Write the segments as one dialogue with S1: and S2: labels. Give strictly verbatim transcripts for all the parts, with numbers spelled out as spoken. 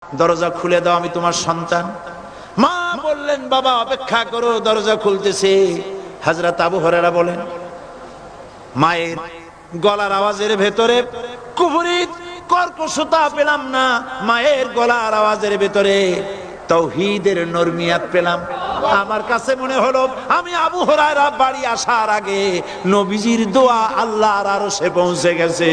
S1: দরজা খুলে দাও, আমি তোমার সন্তান। মা বললেন, বাবা অপেক্ষা করো, দরজা খুলতেছে। হযরত আবু হুরায়রা বলেন, মায়ের গলার আওয়াজের ভেতরে কুফরি কর্কশতা পেলাম না, মায়ের গলার আওয়াজের ভেতরে তাওহীদের নরমিয়াত পেলাম। আমার কাছে মনে হলো আমি আবু হুরায়রা বাড়ি আসার আগে নবীজির দোয়া আল্লাহর আরশে পৌঁছে গেছে।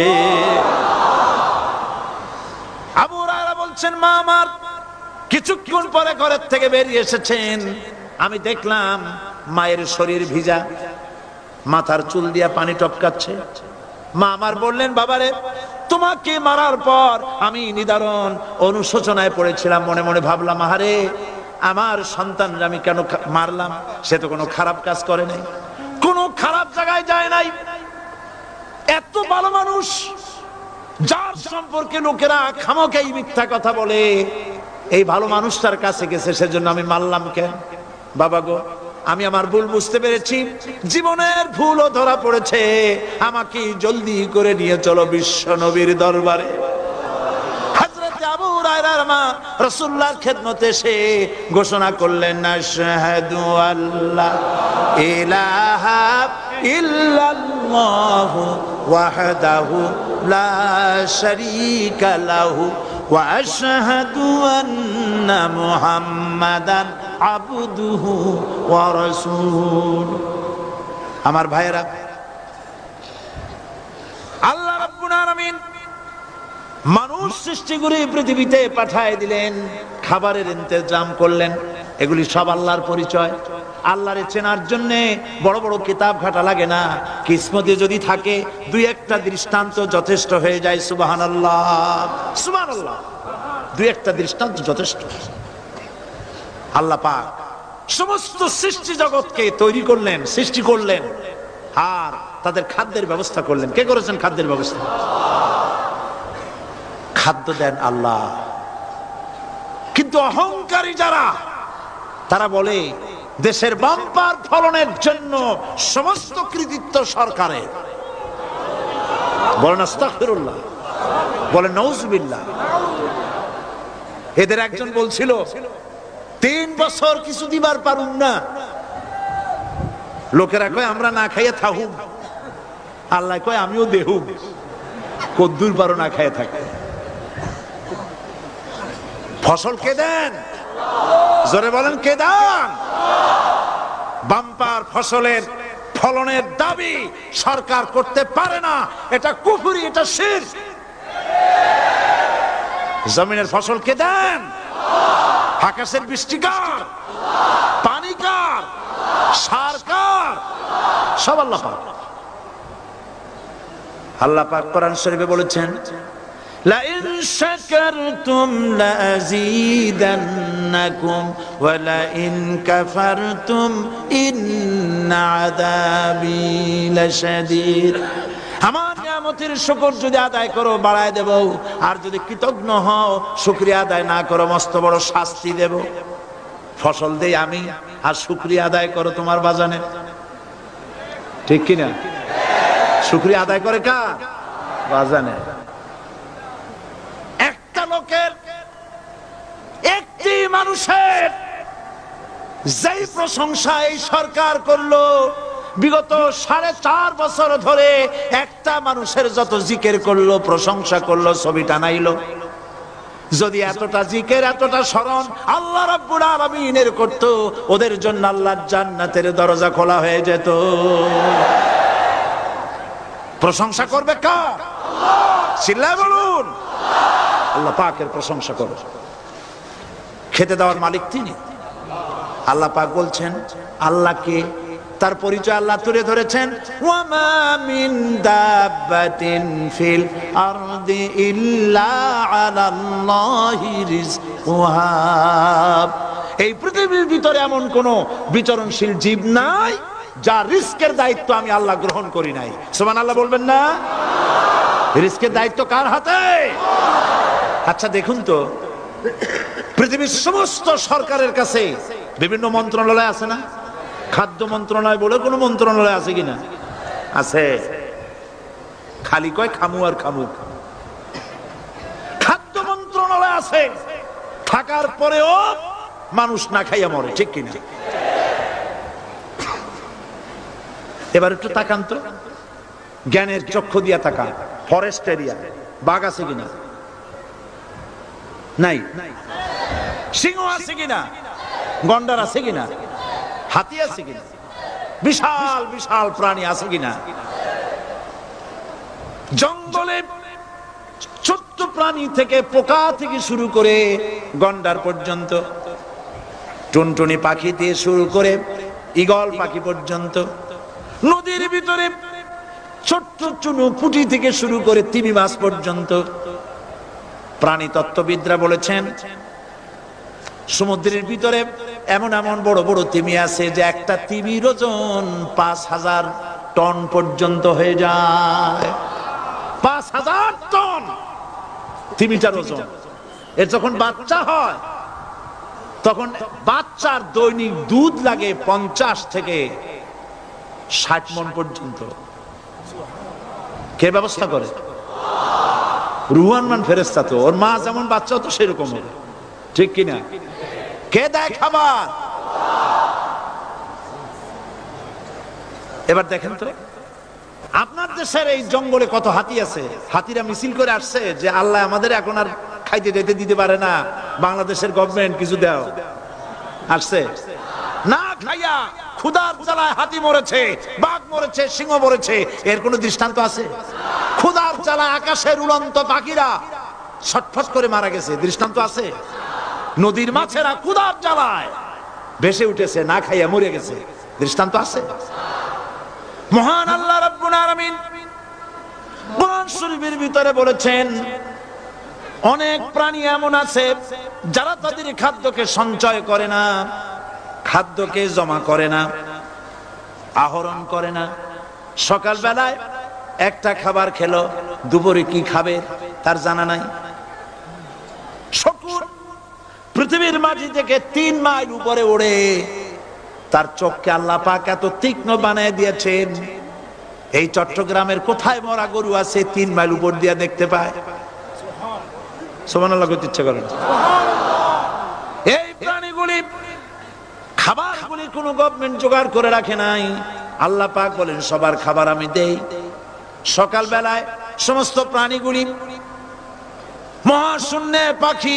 S1: আবু হুরায়রা বলছেন, মা আমার কিছুক্ষণ পরে ঘরের থেকে বেরিয়ে এসেছেন, আমি দেখলাম মায়ের শরীর ভিজা, মাথার চুল দিয়া পানি টপকাচ্ছে। মা আমার বললেন, বাবারে তোমাকে মারার পর আমি নিদারুণ অনুশোচনায় পড়েছিলাম, মনে মনে ভাবলাম, আহারে আমার সন্তানরা আমি কেন মারলাম? সে তো কোনো খারাপ কাজ করে নাই, কোনো খারাপ জায়গায় যায় নাই, এত ভালো মানুষ যার সম্পর্কে লোকেরা খামোকাই মিথ্যা কথা বলে, এই ভালো মানুষটার কাছে গেছে, সেজন্য আমি মারলাম কেন? বাবা গো, আমি আমার ভুল বুঝতে পেরেছি, জীবনের ভুলও ধরা পড়েছে, আমাকে জলদি করে নিয়ে চলো বিশ্ব নবীর দরবারে। হযরত আবু হুরায়রার মা রাসূলুল্লাহর খেদমতে এসে ঘোষণা করলেন, আশহাদু আল্লা ইলাহা ইল্লাল্লাহু ওয়াহদাহু লা শারীকা লাহু ওয়া আশহাদু আন্না মুহাম্মাদান আবদুহু ওয়া রাসূলুহু। আমার ভাইয়েরা, আল্লাহ রাব্বুল আলামিন মানুষ সৃষ্টি করে পৃথিবীতে পাঠায় দিলেন, খাবারের ইন্তজাম করলেন, এগুলি সব আল্লাহর পরিচয়। আল্লাহরে চেনার জন্য বড় বড় কিতাব ঘাটা লাগে না, কিসমতে যদি থাকে দুই একটা দৃষ্টান্ত যথেষ্ট হয়ে যায়। সুবহানাল্লাহ, সুবহানাল্লাহ, দুই একটা দৃষ্টান্ত যথেষ্ট। আল্লাহ পাক সমস্ত সৃষ্টি জগৎকে তৈরি করলেন, সৃষ্টি করলেন, আর তাদের খাদ্যের ব্যবস্থা করলেন। কে করেছেন খাদ্যের ব্যবস্থা? খাদ্য দেন আল্লাহ। কিন্তু অহংকারী যারা, তারা বলে দেশের বাম্পার ফলনের জন্য সমস্ত কৃতিত্ব সরকারের। বলেন আস্তাগফিরুল্লাহ, বলেন নাউজুবিল্লাহ। এদের একজন বলছিল, তিন বছর কিছু দিবার পারুম না, লোকেরা কয় আমরা না খাইয়ে থাকুম, আল্লাহ কয় আমিও দেহুম, কদ্দুর পারো না খাইয়ে থাকে। ফসল কে দেন? জোরে বলেন কে দেন? বাম্পার ফসলের ফলনের দাবি সরকার করতে পারে না, এটা কুফরি, এটা শিরক। জমিনের ফসল কে দেন? আকাশের বৃষ্টি কার? পানি কার? সার কার? সব আল্লাহ পাক। আল্লাহ পাক কোরআন শরীফে বলেছেন, লা ইন শাকারতুম লাযীদান্নাকুম ওয়া লা ইন কাফারতুম ইন্না আযাবী লাশাদীদ। আমার নিয়ামতের শুকর যদি আদায় করো বাড়ায় দেব, আর যদি কৃতজ্ঞ হও, শুকরিয়া আদায় না করো, মস্ত বড় শাস্তি দেব। ফসল দেই আমি, আর শুকরিয়া আদায় করো তোমার বাজানে। ঠিক কিনা? শুকরিয়া আদায় করে কার? বাজানে। একটা লোকের, একটি মানুষের যেই প্রশংসা এই সরকার করলো, বিগত সাড়ে চার বছর ধরে একটা মানুষের যত জিকির করলো, প্রশংসা করলো, ছবি টানাইলো, যদি এতটা জিকির, এতটা স্মরণ আল্লাহ রাব্বুল আলামিনের করতো, ওদের জন্য আল্লাহর জান্নাতের দরজা খোলা হয়ে যেত। প্রশংসা করবে কার? চিল্লায় বলুন, আল্লাহ পাকের প্রশংসা করো। খেতে দেওয়ার মালিক তিনি। আল্লাহ পাক বলছেন, আল্লাহকে, তার পরিচয় আল্লাহ তুলে ধরেছেন, ওয়ামা মিন দাব্বাতিন ফিল আরদি ইল্লা আলাল্লাহি রিজকুহা। এই পৃথিবীর ভিতরে এমন কোন বিচরণশীল জীব নাই যার রিস্কের দায়িত্ব আমি আল্লাহ গ্রহণ করি নাই। সুবহানাল্লাহ বলবেন না? রিস্কের দায়িত্ব কার হাতে? আচ্ছা দেখুন তো, পৃথিবীর সমস্ত সরকারের কাছে বিভিন্ন মন্ত্রণালয় আছে না? খাদ্য মন্ত্রণালয় বলে কোন মন্ত্রণালয় আছে কিনা? আছে। খালি কয় খামু আর খামু। খাদ্য মন্ত্রণালয় আছে, থাকার পরেও মানুষ না খাইয়া মরে, ঠিক কিনা? এবার একটু তাকান তো, জ্ঞানের চক্ষু দিয়া তাকান, ফরেস্ট এরিয়া, বাঘ আছে কিনা? নাই। সিংহ আছে কিনা? গন্ডার আছে কিনা? হাতি আছে কিনা? বিশাল বিশাল প্রাণী আছে কিনা? জঙ্গলে ছোট্ট প্রাণী থেকে পোকা থেকে শুরু করে গন্ডার পর্যন্ত, টুনটুনি পাখি দিয়ে শুরু করে ঈগল পাখি পর্যন্ত, নদীর ভিতরে ছোট্ট চুনু পুঁটি থেকে শুরু করে তিমি মাছ পর্যন্ত। প্রাণী তত্ত্ববিদরা বলেছেন সমুদ্রের ভিতরে এমন এমন বড় বড় তিমি আছে যে একটা তিমির ওজন পাঁচ হাজার টন পর্যন্ত হয়ে যায়। পাঁচ হাজার টন তিমিটার ওজন। এর যখন বাচ্চা হয় তখন বাচ্চার দৈনিক দুধ লাগে পঞ্চাশ থেকে ষাট মন পর্যন্ত। কে ব্যবস্থা করে? রুহান মান ফেরেশতা। তো ওর মা যেমন বাচ্চা তো সেরকম হবে, ঠিক কিনা? কে দেয় খাবার? এবার দেখেন তো আপনার দেশের এই জঙ্গলে কত হাতি আছে। হাতিরা মিছিল করে আসছে যে আল্লাহ আমাদের এখন আর খাইতে যেতে দিতে পারে না, বাংলাদেশের গভর্নমেন্ট কিছু দাও। আসছে না খাইয়া ক্ষুধার জ্বালায় হাতি মরেছে, বাঘ মরেছে, সিংহ মরেছে। এর কোন দৃষ্টান্ত আছে? ক্ষুধার জ্বালায় আকাশের উড়ন্ত পাখিরা ছটফট করে মারা গেছে, দৃষ্টান্ত আছে? নদীর মাছেরা ক্ষুধার জ্বালায় ভেসে উঠেছে, না খাইয়া মরে গেছে, দৃষ্টান্ত আছে? মহান আল্লাহ রাব্বুল আলামিন কোরআন শরীফের ভিতরে বলেছেন অনেক প্রাণী এমন আছে যারা তাদের খাদ্যকে সঞ্চয় করে না, খাদ্যকে জমা করে না, আহরণ করে না। সকাল বেলায় একটা খাবার খেলো, দুপুরে কি খাবে তার জানা নাই। শকুন পৃথিবীর মাটি থেকে তিন মাইল উপরে ওড়ে, তার চোখকে আল্লাহ পাক এত তীক্ষ্ণ বানিয়ে দিয়েছেন। এই চট্টগ্রামের কোথায় মরা গরু আছে তিন মাইল উপর দিয়ে দেখতে পায়? সুবহানাল্লাহ করতে ইচ্ছা করেন। এই প্রাণীগুলি খাবারগুলি কোন গভর্নমেন্ট জোগাড় করে রাখে নাই। আল্লাহ পাক বলেন সবার খাবার আমি দেই। সকাল বেলায় সমস্ত প্রাণীগুলি, মহাশূন্যে পাখি,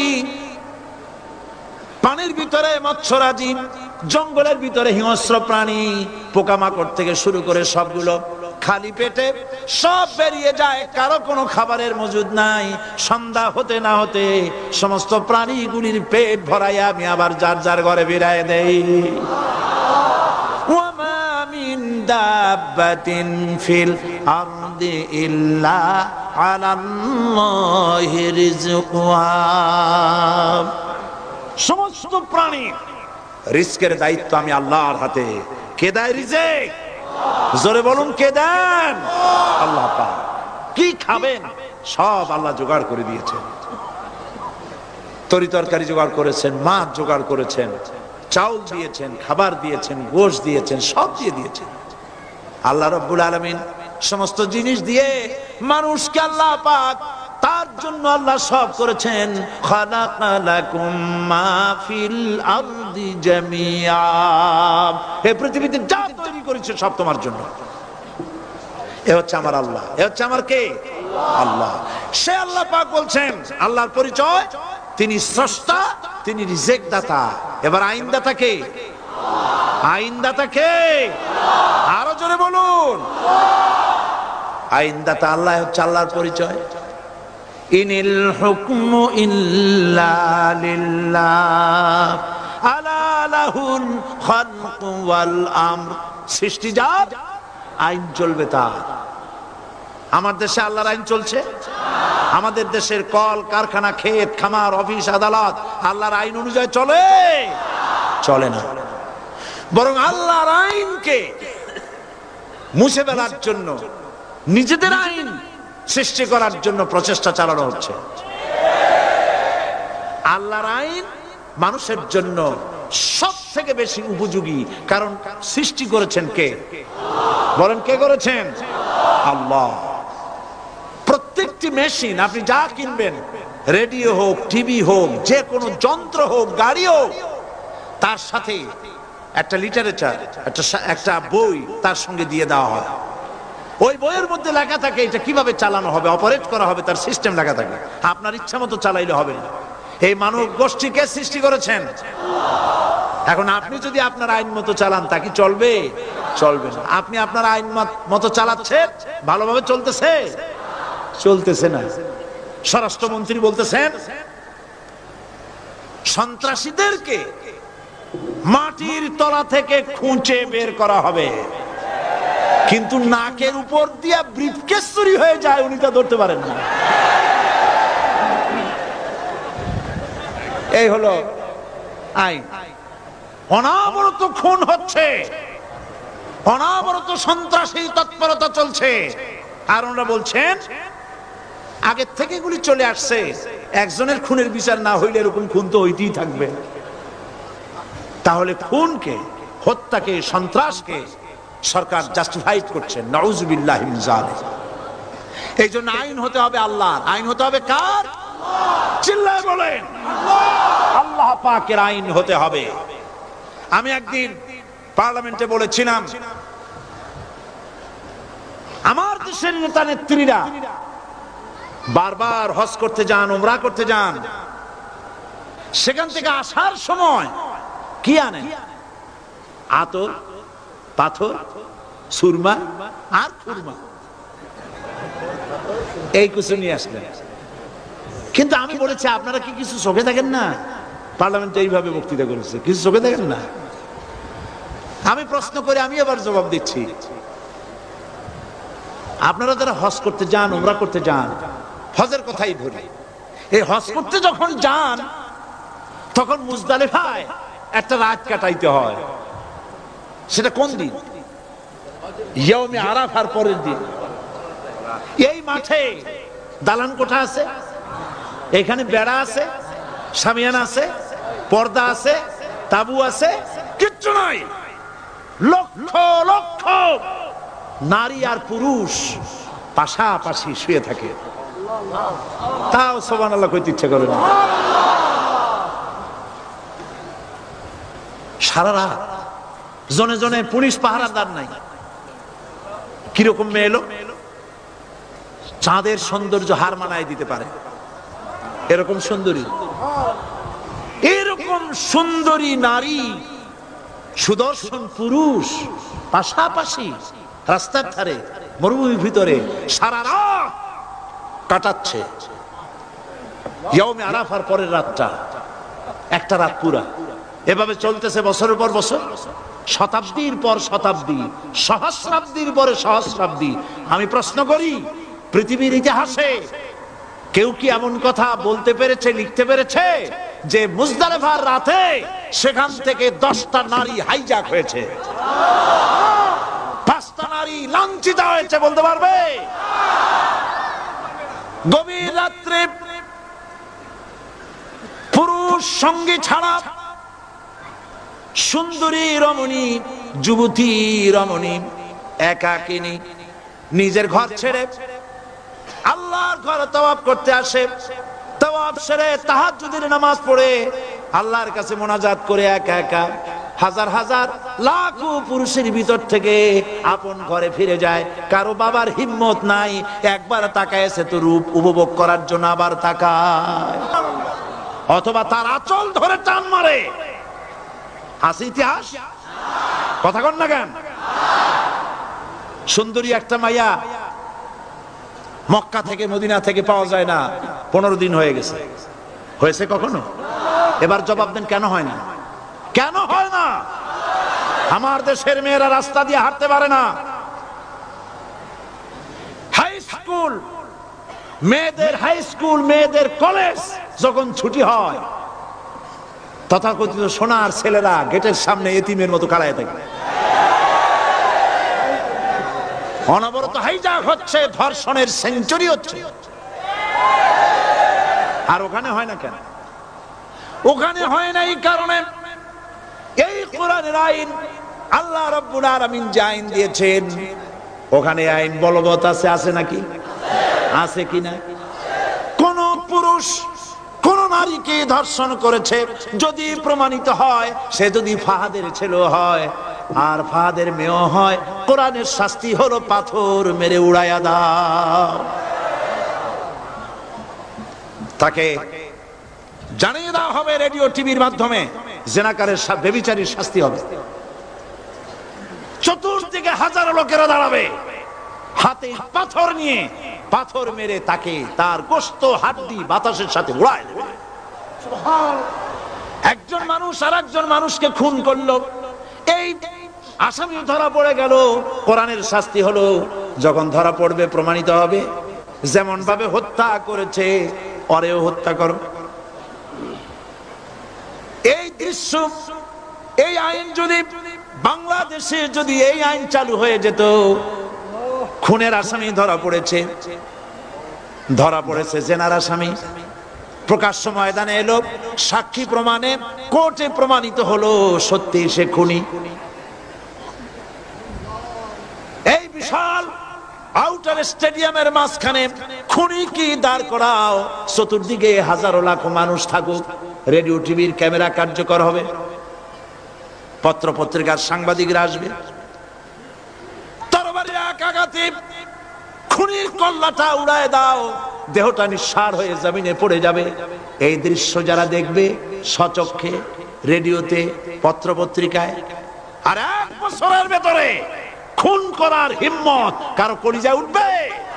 S1: পানির ভিতরে মৎস্যরাজি, জঙ্গলের ভিতরে হিংস্র প্রাণী, পোকামাকড় থেকে শুরু করে সবগুলো খালি পেটে সব বেরিয়ে যায়, কারো কোনো খাবারের মজুদ নাই। সন্ধ্যা হতে না হতে সমস্ত প্রাণীগুলির পেট ভরাইয়া আমি আবার যার যার ঘরে ফিরাই দেই। ওয়ামা মিন দাব্বাতিন ফিল আরদি ইল্লা আলাল্লাহি রিজকুহা। সমস্ত প্রাণী রিজকের দায়িত্ব আমি আল্লাহর হাতে। কে দেয় রিজেক? জোরে বলুন, কে দেন? আল্লাহ পাক। কি খাবেন সব আল্লাহ জোগাড় করে দিয়েছেন। তরি তরকারি জোগাড় করেছেন, মাছ জোগাড় করেছেন, চাউল দিয়েছেন, খাবার দিয়েছেন, গোশত দিয়েছেন, সব দিয়ে দিয়েছেন। আল্লাহ রাব্বুল আলামিন সমস্ত জিনিস দিয়ে মানুষকে আল্লাহ পাক তার জন্য আল্লাহ সব করেছেন। খালাকালাকুম মা ফিল আরদি জামিআ। এই পৃথিবীতে যা তৈরি করেছে সব তোমার জন্য। এ হচ্ছে আমার আল্লাহ, এ হচ্ছে আমার কে? আল্লাহ। সে আল্লাহ পাক বলছেন, আল্লাহর পরিচয় তিনি স্রষ্টা, তিনি রিজেক দাতা। এবার আইনদাতা কে? আইনদাতা কে? আরো জোরে বলুন। আইনদাতা আল্লাহ হচ্ছে আল্লাহর পরিচয়। ইনিল হুকমু ইল্লা লিল্লাহ আলা লাহুল খালকু ওয়াল আমর। সৃষ্টি যার, আইন চলবে তার। আমার দেশে আল্লাহর আইন চলছে? আমাদের দেশের কল কারখানা, ক্ষেত খামার, অফিস আদালত আল্লাহর আইন অনুযায়ী চলে? চলে না। বরং আল্লাহর আইনকে মুছে ফেলার জন্য, নিজেদের আইন সৃষ্টি করার জন্য প্রচেষ্টা চালানো হচ্ছে। আল্লাহর আইন মানুষের জন্য সব থেকে বেশি উপযোগী, কারণ সৃষ্টি করেছেন কে? বলেন, কে করেছেন? আল্লাহ। প্রত্যেকটি মেশিন আপনি যা কিনবেন রেডিও হোক, টিভি হোক, যে কোনো যন্ত্র হোক, গাড়ি হোক, তার সাথে একটা লিটারেচার, একটা একটা বই তার সঙ্গে দিয়ে দেওয়া হয়। ওই বইয়ের মধ্যে লেখা থাকে এটা কিভাবে চালানো হবে, অপারেট করা হবে, তার সিস্টেম লেখা থাকে। আপনার ইচ্ছা মতো চালাইলে হবে না। এই মানব গোষ্ঠীকে সৃষ্টি করেছেন। এখন আপনি যদি আপনার আইন মতো চালান, তা কি চলবে? চলবে না। আপনি আপনার আইন মতো চালাচ্ছেন, ভালোভাবে চলতেছে? চলতেছে না। স্বরাষ্ট্রমন্ত্রী বলতেছেন সন্ত্রাসীদেরকে মাটির তলা থেকে খুঁজে বের করা হবে, কিন্তু নাকের উপর দিয়া ব্রিফকেস চুরি হয়ে যায়, উনি তা ধরতে পারেন না। এই হলো আইন। অনাবরত খুন হচ্ছে, অনাবরত সন্ত্রাসী তৎপরতা চলছে, আর ওনারা বলছেন আগের থেকে এগুলি চলে আসছে, একজনের খুনের বিচার না হইলে এরকম খুন তো হইতেই থাকবে। তাহলে খুনকে, হত্যাকে, সন্ত্রাসকে সরকার জাস্টিফাইড করছে। নাউজুবিল্লাহি মিন যালিক। এই জন্য আইন হতে হবে আল্লাহর। আইন হতে হবে কার? চিল্লায় বলেন, আল্লাহ পাকের আইন হতে হবে। আমি একদিন পার্লামেন্টে বলেছিলাম, আমার দেশের নেতা নেত্রীরা বারবার হজ করতে যান, উমরা করতে যান, সেখান থেকে আসার সময় কি আনেন? আতর, পাথর, সুরমা আর খুরমা, এই কিছু নিয়ে আসলেন। কিন্তু আমি বলেছি আপনারা কি কিছু চোখে দেখেন না? পার্লামেন্টে এইভাবে বক্তৃতা করেছে, কিছু চোখে দেখেন না? আমি প্রশ্ন করে আমি আবার জবাব দিচ্ছি, আপনারা যারা হজ করতে যান, উমরা করতে যান, হজের কথাই ধরি, এই হজ করতে যখন যান তখন মুজদালিফায় একটা রাত কাটাইতে হয়। সেটা কোন দিন? ইয়ৌমে আরাফার পরের দিন। এই মাঠে দালান কোঠা আছে, এখানে বেড়া আছে, শামিয়ানা আছে, পর্দা আছে, তাবু আছে, কিচ্ছু নাই। লক্ষ লক্ষ নারী আর পুরুষ পাশাপাশি শুয়ে থাকে, তাও সুবহানাল্লাহ কইতে ইচ্ছা করে না। সারা রাত জনে জনে পুলিশ পাহারাদার নাই। কিরকম মেয়ে এলো, চাঁদের সৌন্দর্য হার মানায় দিতে পারে এরকম সুন্দরী, এরকম সুন্দরী নারী, সুদর্শন পুরুষ পাশাপাশি রাস্তার ধারে মরুভূমির ভিতরে সারা রাত কাটাচ্ছে। ইয়ৌমে আরাফার পরের রাতটা একটা রাত পুরা। এভাবে চলতেছে বছরের পর বছর, শতাব্দীর পর শতাব্দী, সহস্রাব্দীর পরে সহস্রাব্দী। আমি প্রশ্ন করি, পৃথিবীর ইতিহাসে কেউ কি এমন কথা বলতে পেরেছে, লিখতে পেরেছে যে মুজদালিফার রাতে সেখান থেকে দশটা নারী হাইজ্যাক হয়েছে, পাঁচটা নারী লাঞ্ছিত হয়েছে? বলতে পারবে? গভীর রাত্রে পুরুষ সঙ্গী ছাড়া সুন্দরী রমণী, যুবতী রমণী একাকিনী নিজের ঘর ছেড়ে আল্লাহর ঘরে তাওয়াফ করতে আসে। তাওয়াফ সেরে তাহাজ্জুদের নামাজ পড়ে আল্লাহর কাছে মোনাজাত করে একা একা হাজার হাজার লাখো পুরুষের ভিতর থেকে আপন ঘরে ফিরে যায়। কারো বাবার হিম্মত নাই একবার তাকায় সে তো রূপ উপভোগ করার জন্য আবার তাকায়, অথবা তার আঁচল ধরে টান মারে। আছে ইতিহাস? কথা কন না কেন? সুন্দরী একটা মাইয়া মক্কা থেকে মদিনা থেকে পাওয়া যায় না, পনেরো দিন হয়ে গেছে। হয়েছে কখনো? এবার জবাব দেন, কেন হয় না? কেন হয় না? আমার দেশের মেয়েরা রাস্তা দিয়ে হাঁটতে পারে না। হাই স্কুল মেয়েদের, হাই স্কুল মেয়েদের কলেজ যখন ছুটি হয়, তথাকথিত সোনার ছেলেরা গেটের সামনে এতিমের মতো কালায় থাকে। অনবরত হাইজ্যাক হচ্ছে, ধর্ষণের সেঞ্চুরি হচ্ছে। আর ওখানে হয় না কেন? ওখানে হয় না এই কারণে, এই কোরআনের আইন আল্লাহ রাব্বুল আলামিন যে আইন দিয়েছেন, ওখানে আইন বলবৎ আছে। আছে নাকি? আছে কিনা? কোন পুরুষ নারীকে ধর্ষণ করেছে, যদি প্রমাণিত হয় সে যদি ফাহাদের ছেলে হয় আর ফাহাদের মেয়ে হয়, কোরআনের শাস্তি হলো পাথর মেরে উড়াইয়া দাও। তাকে জানিয়ে দেওয়া হবে রেডিও টিভির মাধ্যমে জেনাকারের ব্যভিচারীর শাস্তি হবে। চতুর্দিকে হাজারো লোকেরা দাঁড়াবে, হাতে পাথর নিয়ে পাথর মেরে তাকে তার গোশত হাড্ডি বাতাসের সাথে উড়ায় দেবে। একজন মানুষ আর একজন মানুষকে খুন করলো, এই আসামি ধরা পড়ে গেল, কোরআনের শাস্তি হলো যখন ধরা পড়বে প্রমাণিত হবে যেমন ভাবে হত্যা করেছে ওরেও হত্যা করো। এই দৃশ্য, এই আইন যদি বাংলাদেশে যদি এই আইন চালু হয়ে যেত, খুনের আসামি ধরা পড়েছে, ধরা পড়েছে জেনার আসামি, প্রকাশ্য ময়দানে এলো, সাক্ষী প্রমাণে কোর্টে প্রমাণিত হলো সত্যি সে খুনি। এই বিশাল আউটার স্টেডিয়ামের মাঝখানে খুনি কি দাঁড় করাও, চতুর্দিকে হাজারো লাখো মানুষ থাকুক, রেডিও টিভির ক্যামেরা কার্যকর হবে, পত্র পত্রিকার সাংবাদিকরা আসবে, তরবারি এক আঘাতে খুনির কল্লাটা উড়ায় দাও, দেহটা নিঃসার হয়ে জমিনে পড়ে যাবে। এই দৃশ্য যারা দেখবে সচক্ষে, রেডিওতে, পত্র পত্রিকায়, আর এক বছরের ভেতরে খুন করার হিম্মত কারো কলিজায় উঠবে?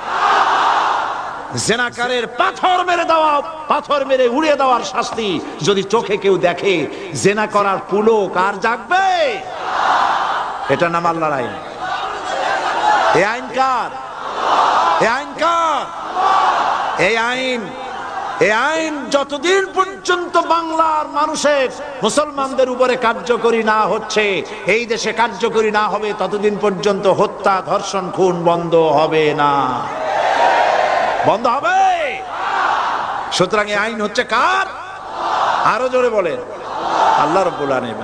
S1: জেনাকারের পাথর মেরে দেওয়া, পাথর মেরে উড়িয়ে দেওয়ার শাস্তি যদি চোখে কেউ দেখে, জেনা করার পুলক আর জাগবে? এটা নাম আল্লাহর আইন। এই আইন কার? এই আইন কার? এই আইন, এই আইন যতদিন পর্যন্ত বাংলার মানুষের, মুসলমানদের উপরে কার্যকরী না হচ্ছে, এই দেশে কার্যকরী না হবে, ততদিন পর্যন্ত হত্যা, ধর্ষণ, খুন বন্ধ হবে না। বন্ধ হবে। সুতরাং এই আইন হচ্ছে কার? আরো জোরে বলেন, আল্লাহ রাব্বুল আলামিন।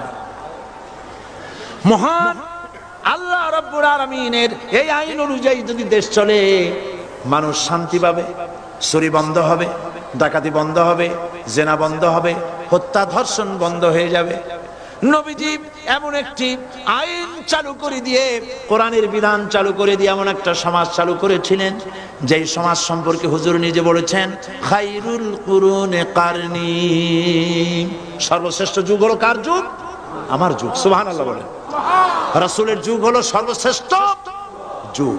S1: মহান আল্লাহ রাব্বুল আলামিনের এই আইন অনুযায়ী যদি দেশ চলে, মানুষ শান্তি পাবে, চুরি বন্ধ হবে, ডাকাতি বন্ধ হবে, জেনা বন্ধ হবে, হত্যা ধর্ষণ বন্ধ হয়ে যাবে। নবীজি এমন একটি আইন চালু করে দিয়ে, কোরআনের বিধান চালু করে দিয়ে এমন একটা সমাজ চালু করেছিলেন, যেই সমাজ সম্পর্কে হুজুর নিজে বলেছেন, খায়রুল কুরুনে কারনি, সর্বশ্রেষ্ঠ যুগ হলো কার যুগ? আমার যুগ। সুবহানাল্লাহ বলেন। রাসূলের যুগ হলো সর্বশ্রেষ্ঠ যুগ।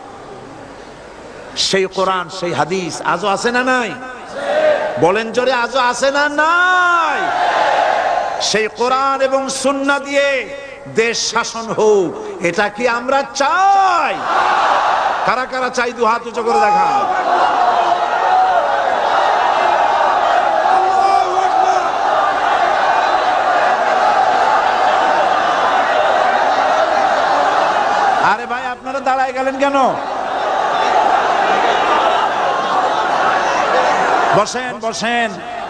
S1: সেই কোরআন, সেই হাদিস আজও আছে না নাই? বলেন জোরে, আজও আছে না নাই? সেই কোরআন এবং সুন্নাহ দিয়ে দেশ শাসন হোক, এটা কি আমরা চাই? কারা কারা চাই দু হাত উঁচু করে দেখা। আরে ভাই, আপনারা দাঁড়ায় গেলেন কেন? বসেন বসেন।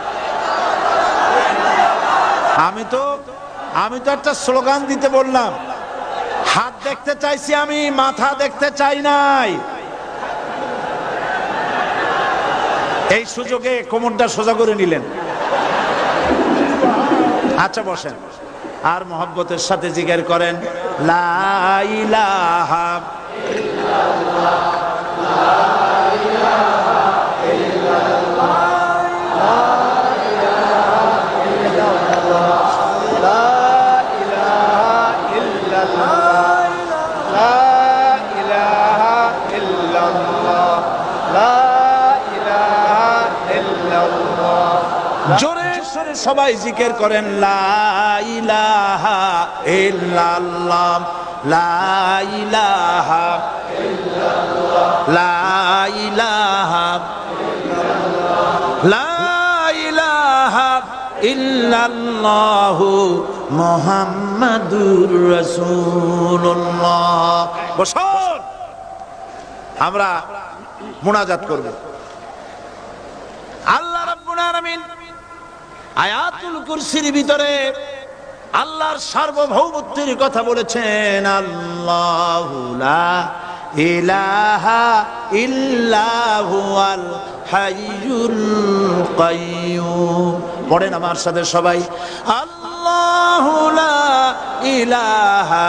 S1: আমি তো আমি তো একটা স্লোগান দিতে বললাম, হাত দেখতে চাইছি আমি, মাথা দেখতে চাই নাই। এই সুযোগে কোমরটা সোজা করে নিলেন। আচ্ছা বসেন, আর মহব্বতের সাথে জিকির করেন, লা ইলাহা ইল্লাল্লাহ, লা ইলাহা ইল্লাল্লাহ, লা ইলাহা ইল্লাল্লাহ, লা ইলাহা ইল্লাল্লাহ, লা ইলাহা ইল্লাল্লাহ, লা ইলাহা ইল্লাল্লাহ। জোরে সরে সবাই জিকির করেন, লা ইলাহা ইল্লাল্লাহ, লা ইলাহা ইল্লাল্লাহ, লা ইলাহা ইল্লাল্লাহ, লা ইলাহা ইল্লাল্লাহ, মুহাম্মাদুর রাসূলুল্লাহ। বসুন, আমরা মুনাজাত করব। আল্লাহ রাব্বুল আলামিন আয়াতুল কুরসির ভিতরে আল্লাহর সার্বভৌমত্বের কথা বলেছেন, আল্লাহু লা ইলাহা ইল্লা হুয়াল হাইয়ুল কাইয়্যুম। পড়েন আমার সাথে সবাই, আল্লাহু লা ইলাহা